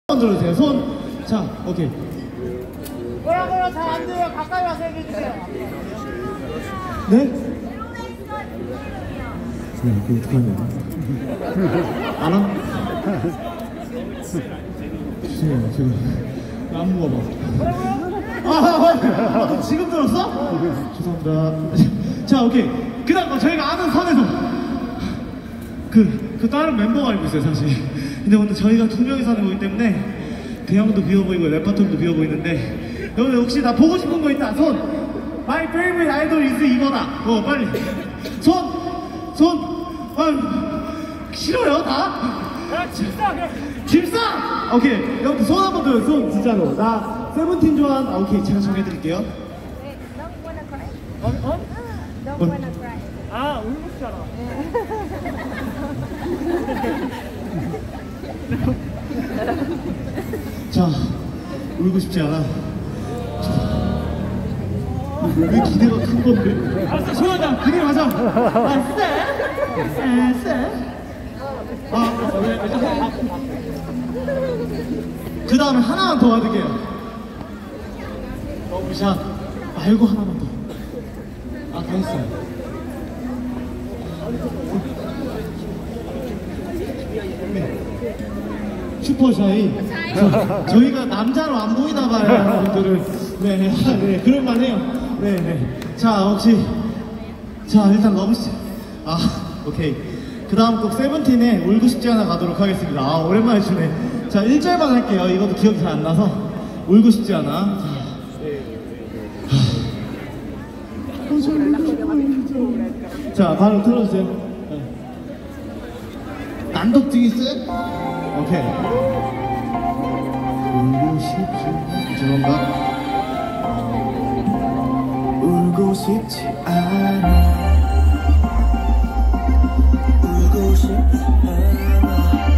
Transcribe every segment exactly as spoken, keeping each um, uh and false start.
들어주세요. 손. 자, 오케이. 뭐라고요? 잘 안 돼요. 가까이 와서 얘기해 주세요. 네? 네, 그 어떡하냐. 안 와? 주세요, 지금. 안 먹어봐. 아, 아, 지금 들었어? 죄송합니다. 자, 오케이. 그 다음, 저희가 아는 선에서. 그, 그 다른 멤버가 알고 있어요, 사실. 근데 오늘 저희가 두 명이서 하는 거기 때문에 대형도 비어 보이고 레퍼토리도 비어 보이는데 여러분 혹시 나 보고 싶은 거 있다? 손! My favorite idol is 이거다! 어 빨리! 손! 손! 아 싫어요 다? 야 집사! 집사! 오케이 여러분 손 한번 들어요 손 진짜로 나 세븐틴 좋아한 아 오케이 제가 정해드릴게요 네, Don't wanna cry. 어? 어? Don't wanna cry. 아 울고 싶잖아. 자, 울고 싶지 않아. 왜 기대가 큰 건데? 알았어, 시원하다. 기대 가자. 아, 쎄? 쎄? 아, 그 다음에 하나만 더 받을게요. 러브샷 말고 하나만 더. 아, 다 했어요. 슈퍼샤이. 저, 저희가 남자로 안 보이나 봐요, 여러분들을. 네, 네, 네, 그럴만 해요. 네, 네. 자, 혹시. 자, 일단 너무 시. 아, 오케이. 그 다음 곡 세븐틴의 울고 싶지 않아 가도록 하겠습니다. 아, 오랜만에 주네. 자, 일 절만 할게요. 이것도 기억이 잘 안 나서. 울고 싶지 않아. 자, 바로 틀어주세요. 네. 난독증 있어요? 오케이. 울고 싶지 죄송합니다. 울고 싶지 않아 울고 싶지 않아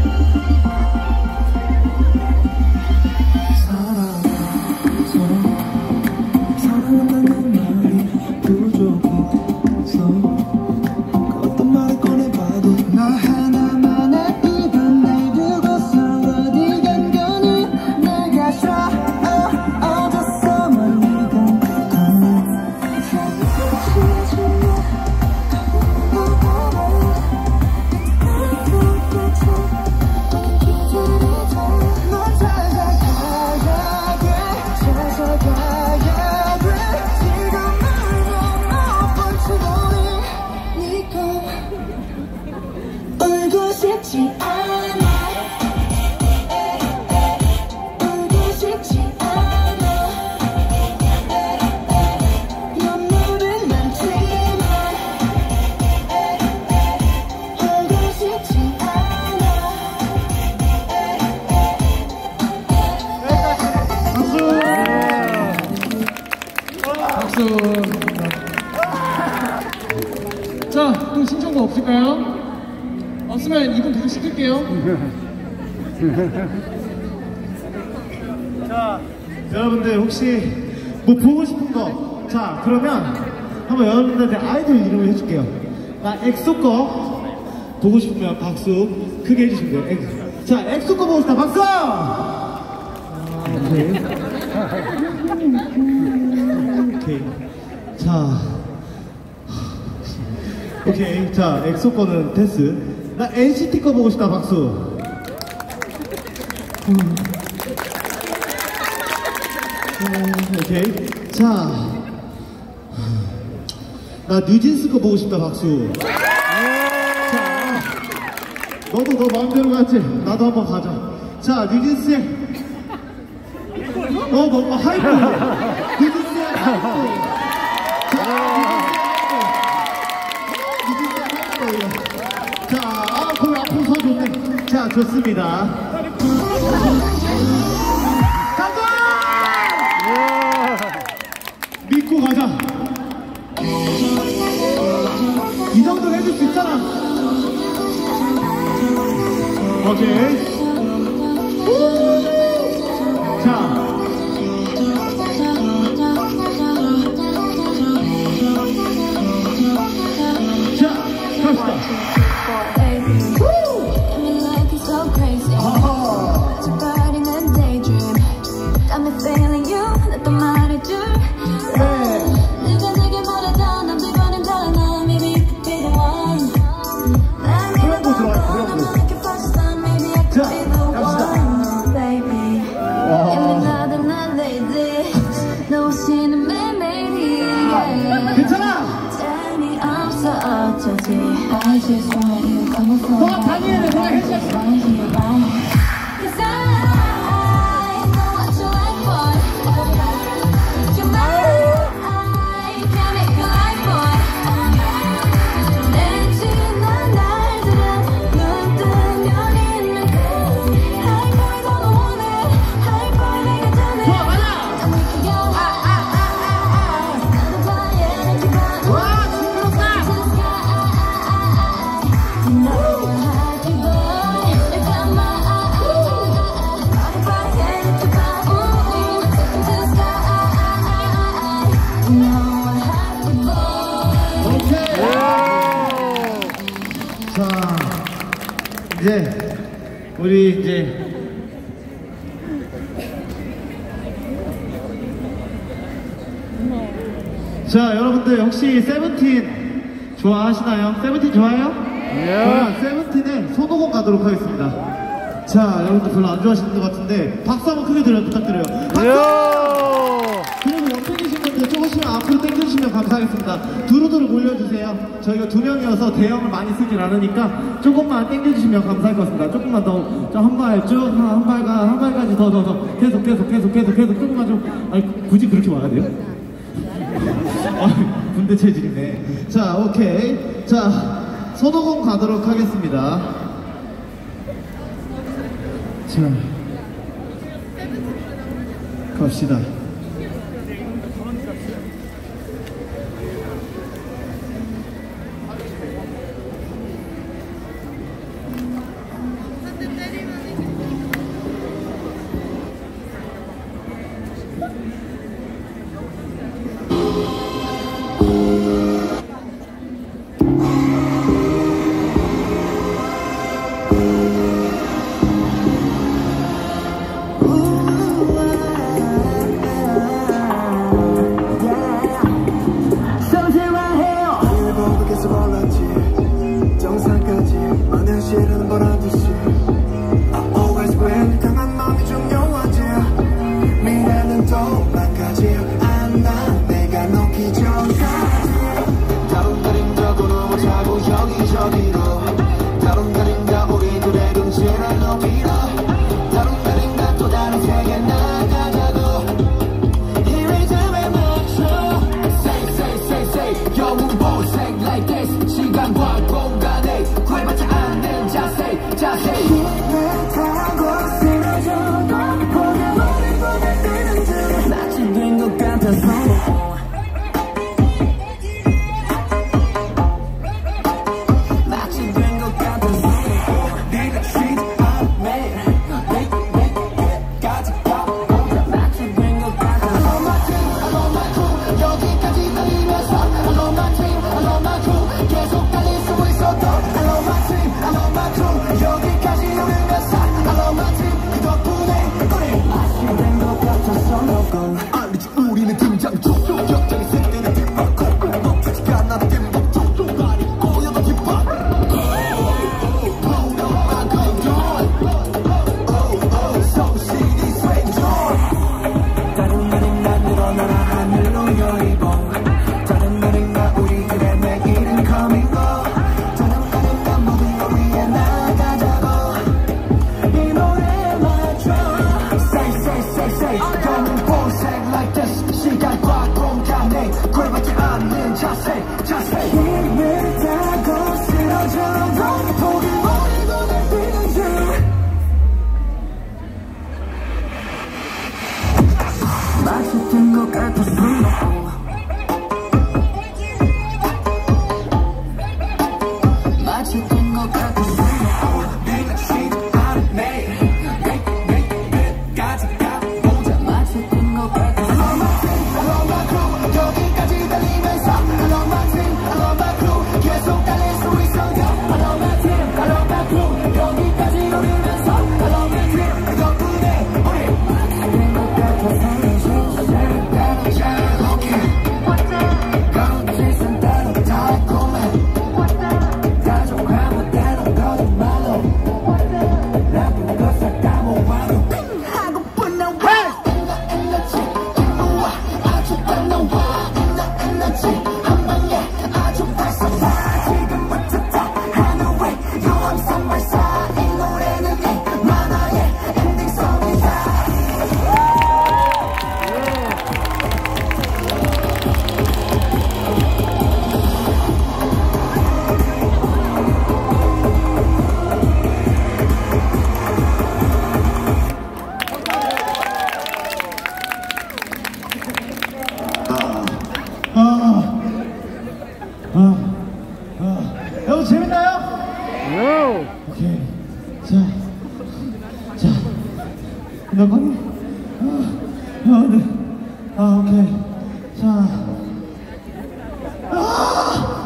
사랑해서 사랑한다는 말이 부족해서 그 어떤 말을 꺼내봐도 나 하나만의 이밤 날 두고서 어디 간 거니 내가 쏴 어졌어 멀리 간 거니 넌 찾아가야 돼 찾아가야 돼 지금 말로 opportunity 니가 울고 싶지 않아 울고 싶지 않아 눈물은 많지만 울고 싶지 않아 박수. 자, 또 신청곡 없을까요? 없으면 이분 계속 시킬게요. 자, 여러분들 혹시 뭐 보고 싶은 거? 자, 그러면 한번 여러분들한테 아이돌 이름을 해줄게요. 나 엑소 거 보고 싶으면 박수 크게 해주시면 돼요. 엑- 자, 엑소 거 보고 싶다 박수! 아, 오케이. 오케이. 자, 오케이. 자, 엑소 거는 패스. 나 엔시티 거 보고 싶다 박수. 음. 음, 오케이. 자, 나 뉴진스 거 보고 싶다 박수. 자, 너도 너 마음대로 가지. 나도 한번 가자. 자, 뉴진스의 어, 뭐, 하이프. 뉴진스의 하이프. 자, 뉴진스의 하이프. 자, 아, 거기 앞으로 서 좋네. 자, 좋습니다. 가자! 믿고 가자. 이 정도는 해줄 수 있잖아. 오케이. 자. 자, 갑시다. Baby, me like it's so crazy. 아하. 우리 이제 자, 여러분들 혹시 세븐틴 좋아하시나요? 세븐틴 좋아해요? 그러면 세븐틴의 손오공 가도록 하겠습니다. 자, 여러분들 별로 안 좋아하시는 것 같은데 박수 한번 크게 들려 부탁드려요. 박수! 그리고 옆에 계신 분들 조금씩 앞으로 당겨주시면 감사하겠습니다. 두루두루 몰려주세요. 저희가 두 명이어서 대형을 많이 쓰진 않으니까 조금만 당겨주시면 감사할 것 같습니다. 조금만 더, 한 발 쭉, 한 발가, 한 발까지 더, 더, 더. 계속, 계속, 계속, 계속, 계속, 조금만 좀. 아니, 굳이 그렇게 와야 돼요? 아, 군대 체질이네. 자, 오케이. 자, 손오공 가도록 하겠습니다. 자, 갑시다.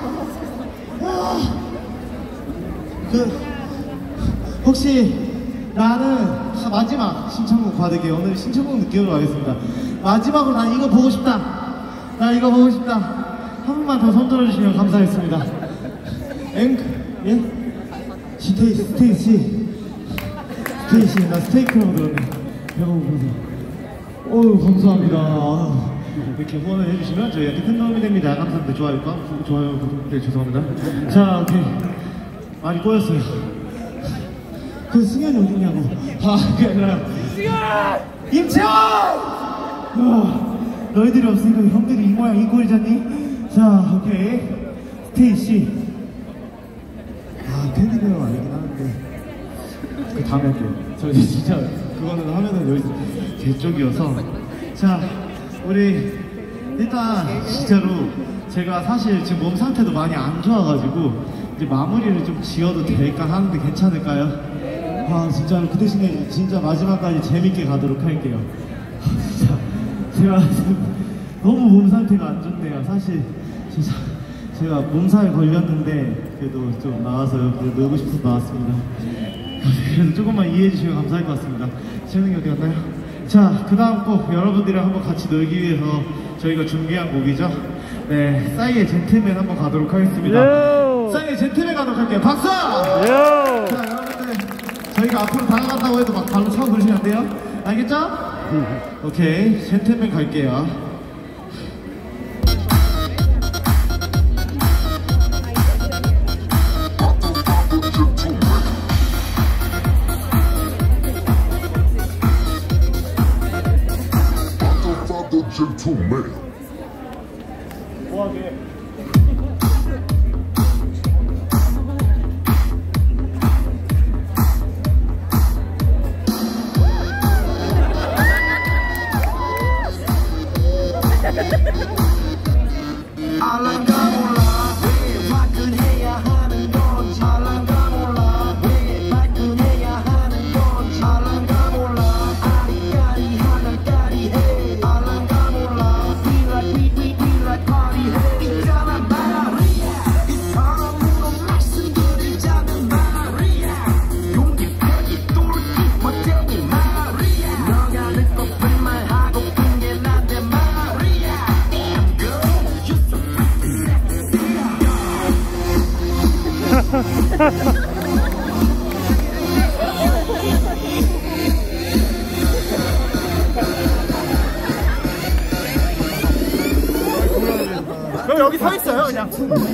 그 혹시 나는 마지막 신청곡 받을게요. 오늘 신청곡 느낌으로 가겠습니다. 마지막으로 난 이거 보고 싶다. 나 이거 보고 싶다. 한 번만 더 손들어주시면 감사하겠습니다. 앵크, 예? 스테이시, 스테이시. 스테이시, 나 스테이크라고 들었네. 배고프어서. 어우, 감사합니다. 이렇게 후원을 해주시면 저희한테 큰 도움이 됩니다. 감사합니다. 좋아요, 구- 좋아요, 구독, 네, 죄송합니다. 자, 오케이. 많이 꼬였어요. 그 승현이 어디냐고. 아, 그게 아니라. 승현! 임채원! 와, 너희들이 없으니까 형들이 이 모양 이 꼴이잖니? 자, 오케이. 스테이씨. 아, 캔디베어 아니긴 하는데. 그 다음에 할게요. 저 진짜 그거는 하면은 여기 제 쪽이어서. 자, 우리 일단 진짜로 제가 사실 지금 몸 상태도 많이 안 좋아가지고 이제 마무리를 좀 지어도 될까 하는데 괜찮을까요? 아, 진짜로 그 대신에 진짜 마지막까지 재밌게 가도록 할게요. 아, 진짜 제가 지금 너무 몸 상태가 안 좋네요. 사실 진짜 제가 몸살에 걸렸는데 그래도 좀 나와서 그래도 놀고 싶어서 나왔습니다. 그래도 조금만 이해해 주시면 감사할 것 같습니다. 재능이 어디 갔나요? 자, 그 다음 곡 여러분들이랑 한번 같이 놀기 위해서 저희가 준비한 곡이죠. 네, 싸이의 젠틀맨 한번 가도록 하겠습니다. 요! 싸이의 젠틀맨 가도록 할게요. 박수! 요! 자, 여러분들 저희가 앞으로 다가간다고 해도 막 발로 차고 그러시면 안 돼요? 알겠죠? 오케이, 젠틀맨 갈게요. Gentleman. 뭐하게? 알랑가 몰라 왜 화끈해야 하는 건지 알랑가 몰라 왜 발끈해야 하는 건지 알랑가 몰라 아리까리 하면 까리해 알랑가 몰라 We like we we we like party 해 있잖아 마리아 이 사람으로 말씀드리자면 마리아 용기 편이 똘끼 멋쟁이 마리아 너가 듣고픈 말하고픈 게 난데 마리아 Damn girl you so pretty sexy 그럼 여기 서 있어요, 그냥.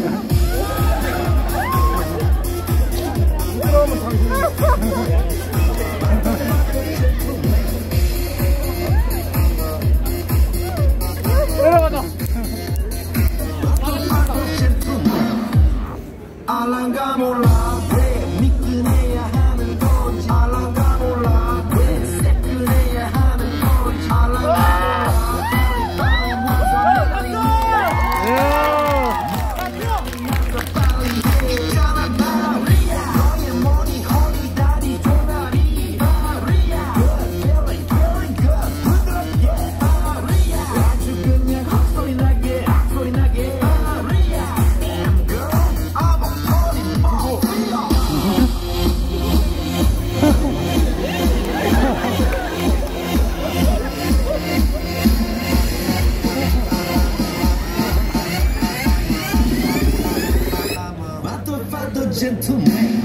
내려가자. 알랑가 몰라 왜 미끈해야 하는 건지 알랑가 몰라 왜 새끈해야 하는 건지 알랑가 몰라 있잖아 마리아 너의 머리 허리 다리 종아리 마리아 Good feeling feeling good 부드럽게 마리아 아주 그냥 헛소리 나게 헛소리 나게 마리아 Damn girl I'm a party mafia Fatto fatto gentleman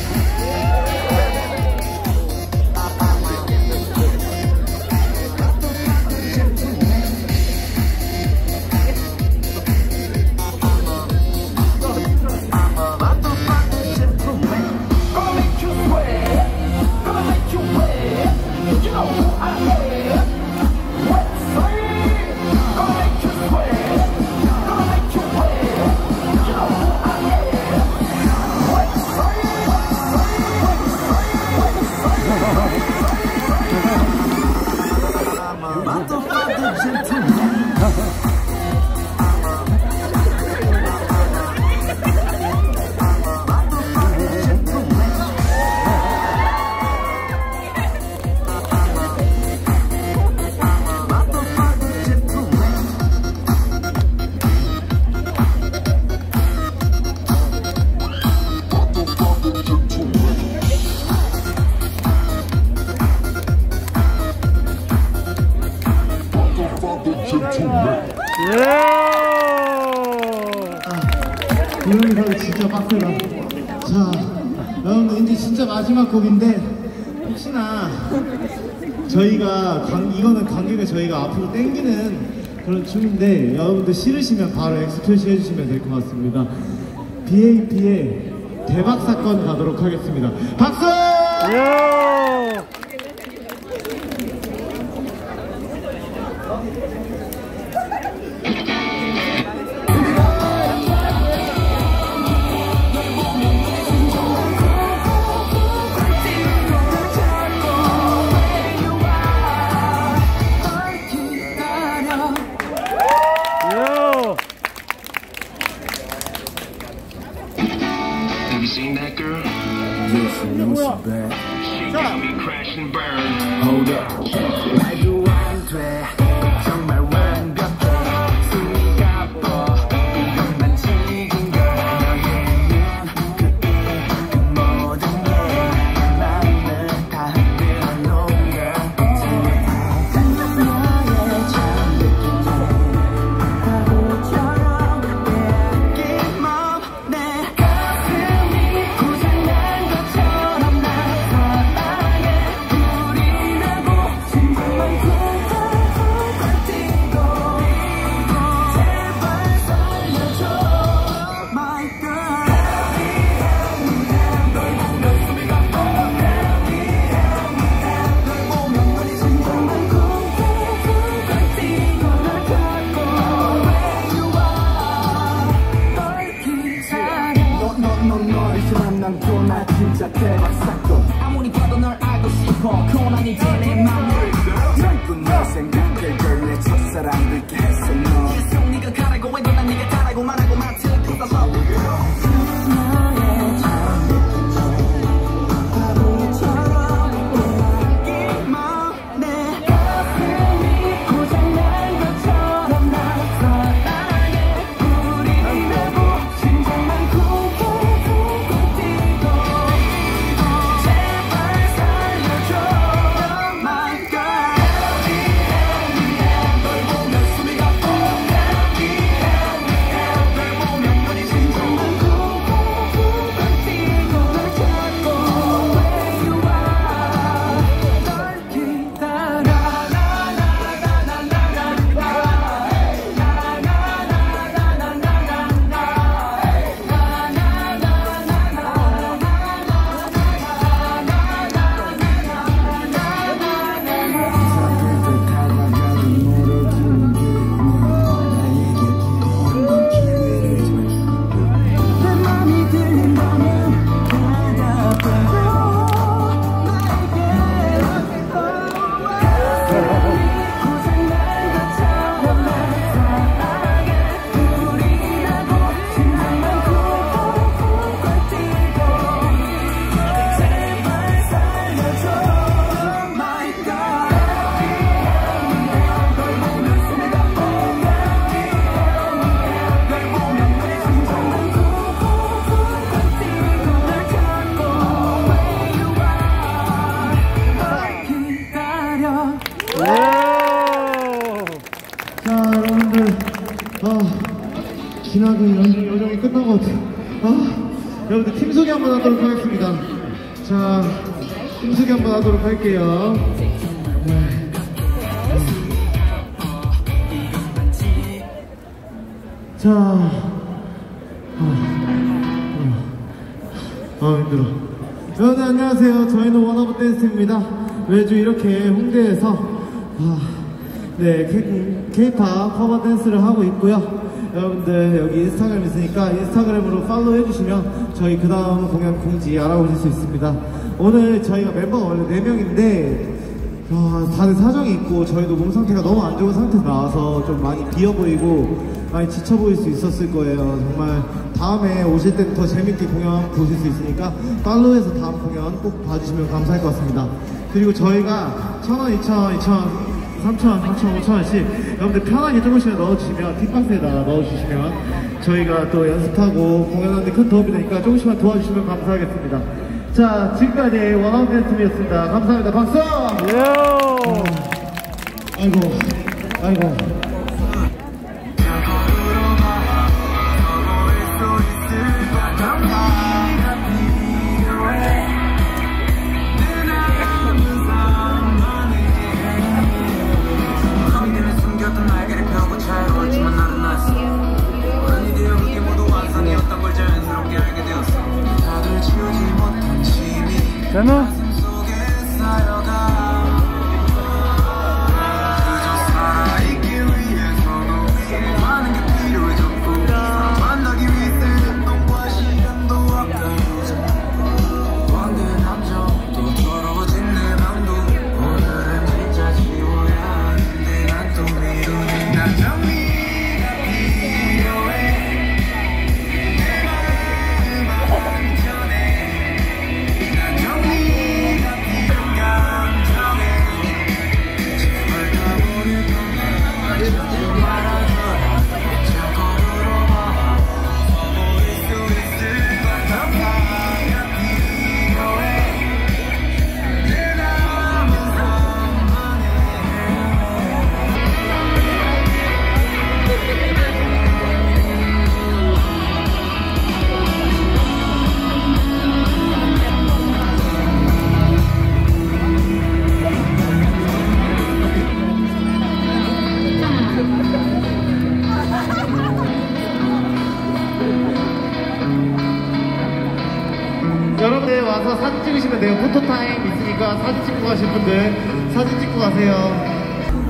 Fatto fatto gentleman Gonna make you sweat Gonna make you wet You know who I am Wet side Gonna make you sweat Gonna make you wet You know who I am Wet side Fatto fatto gentleman gentlemen. 이 영상이 진짜 빡세다. 자, 여러분 이제 진짜 마지막 곡인데 혹시나 저희가 관, 이거는 관객을 저희가 앞으로 땡기는 그런 춤인데 여러분들 싫으시면 바로 X 표시해 주시면 될 것 같습니다. 비에이피의 대박 사건 가도록 하겠습니다. 박수! Have you seen that girl? Yes, I know she's bad. She got me crash and burn. Hold up. 말도 안 돼. 정말 완벽해. 숨이가 뻗어. 이것만 즐긴 걸. 너의 눈, 그 입, 그 모든 게 마음을 다 흔들어 놓은 걸. 너의 참 느낀 게 바보처럼 내긴 맘. 내 가슴이 고장난 것처럼 날 사랑해. 불이 나고 심장만 쿵쿵쿵 뛰고 제발 살려줘 My girl. 널 보면 숨이 가빠. 널 보면 눈이 심장만 쿵쿵쿵 뛰고 널 찾고 Where you are 널 기다려. 너너너 너리지만 난 또 나 진짜 대박 사건. 아무리 봐도 널 알고 싶어. 고난이 되내 맘을 자꾸 너 생각을 걸래 첫사랑 되게 했어 너. 계속 네가 가라고 해도 난 네가 가라고 말하고 마트 있어서 너의 참 느낀 게 바보처럼 내긴 맘. 내 가슴이 고장난 것처럼 날 사랑해. 불이 나고 심장만 쿵쿵쿵 뛰고 제발 살려줘 My girl. 널 보면 숨이 가빠. 널 보면 눈이 심장만 쿵쿵쿵 뛰고 널 찾고 Where you are 널 기다려. 내 맘이 들린다면 대답해줘 나에게. 고장난 것처럼 날 사랑해. 불이 나고 심장만 쿵쿵쿵 뛰고 제발 살려줘 My girl. 널 보면 숨이 가빠. 널 보면 눈이 심장만 쿵쿵쿵 뛰고 널 찾고 Where you are 널 기다려. 자, 여러분들, 아, 기나긴 연- 여정이 끝난 것 같아요. 아, 여러분들 팀 소개 한번 하도록 하겠습니다. 자, 팀 소개 한번 하도록 할게요. 네. 자, 아, 아, 아, 힘들어. 여러분 안녕하세요. 저희는 원어브 댄스입니다. 매주 이렇게 홍대에서 아, 네, K-팝 커버 댄스를 하고 있고요. 여러분들 여기 인스타그램 있으니까 인스타그램으로 팔로우 해주시면 저희 그 다음 공연 공지 알아보실 수 있습니다. 오늘 저희가 멤버가 원래 네 명인데 아, 다들 사정이 있고 저희도 몸 상태가 너무 안 좋은 상태에서 나와서 좀 많이 비어 보이고 많이 지쳐 보일 수 있었을 거예요. 정말 다음에 오실 때는 더 재밌게 공연 보실 수 있으니까 팔로우해서 다음 공연 꼭 봐주시면 감사할 것 같습니다. 그리고 저희가 천 원, 이천 원, 이천 원, 삼천 원, 사천 원, 오천 원씩 여러분들 편하게 조금씩 넣어주시면 뒷박스에다가 넣어주시면 저희가 또 연습하고 공연하는데 큰 도움이 되니까 조금씩만 도와주시면 감사하겠습니다. 자, 지금까지 원어브 댄스였습니다. 감사합니다. 박수! 어, 아이고, 아이고. 있는데요. 포토타임 있으니까 사진 찍고 가실 분들 사진 찍고 가세요.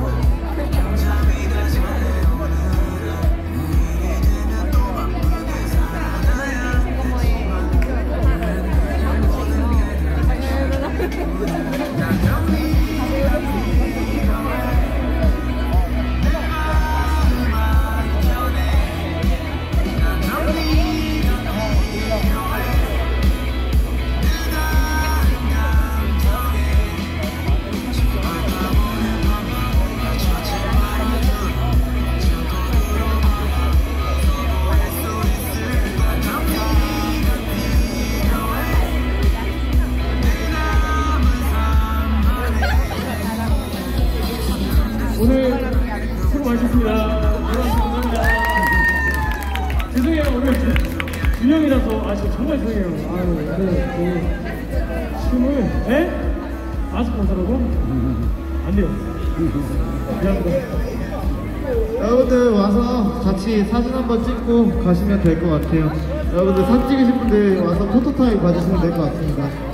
오늘 수고 많으셨습니다. 감사합니다. 죄송해요. 오늘 두 명이라서 아 진짜 정말 죄송해요. 아유, 네, 그 춤을 네? 아직 벗으라고? 안 돼요. 미안합니다. 여러분들 와서 같이 사진 한번 찍고 가시면 될 것 같아요. 여러분들 사진 찍으실 분들 와서 포토타임 봐주시면 될 것 같습니다.